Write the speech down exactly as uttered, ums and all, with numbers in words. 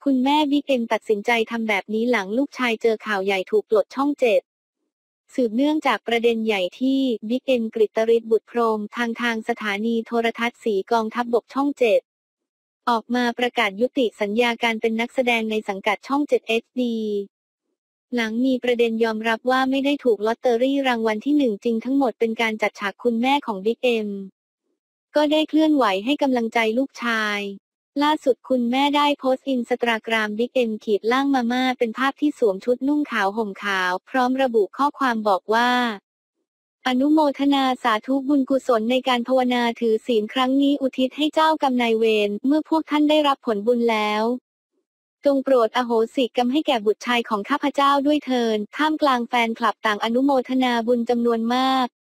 คุณแม่บิ๊กเอ็มตัดสินใจทำแบบนี้หลังลูกชายเจอข่าวใหญ่ถูกปลดช่องเจ็ดสืบเนื่องจากประเด็นใหญ่ที่บิ๊กเอ็มกฤตฤทธิ์บุตรพรหมทางทางสถานีโทรทัศน์สีกองทัพบกช่องเจ็ดออกมาประกาศยุติสัญญาการเป็นนักแสดงในสังกัดช่องเจ็ด เอช ดี หลังมีประเด็นยอมรับว่าไม่ได้ถูกลอตเตอรี่รางวัลที่หนึ่งจริงทั้งหมดเป็นการจัดฉากคุณแม่ของบิ๊กเอ็มก็ได้เคลื่อนไหวให้กำลังใจลูกชายล่าสุดคุณแม่ได้โพสต์อินสตาแกรมบิ๊กเอ็มขีดล่างมาม่าเป็นภาพที่สวมชุดนุ่งขาวห่มขาวพร้อมระบุข้อความบอกว่าอนุโมทนาสาธุบุญกุศลในการภาวนาถือศีลครั้งนี้อุทิศให้เจ้ากรรมนายเวรเมื่อพวกท่านได้รับผลบุญแล้วจงโปรดอโหสิกรรมให้แก่บุตรชายของข้าพเจ้าด้วยเถิดท่ามกลางแฟนคลับต่างอนุโมทนาบุญจำนวนมาก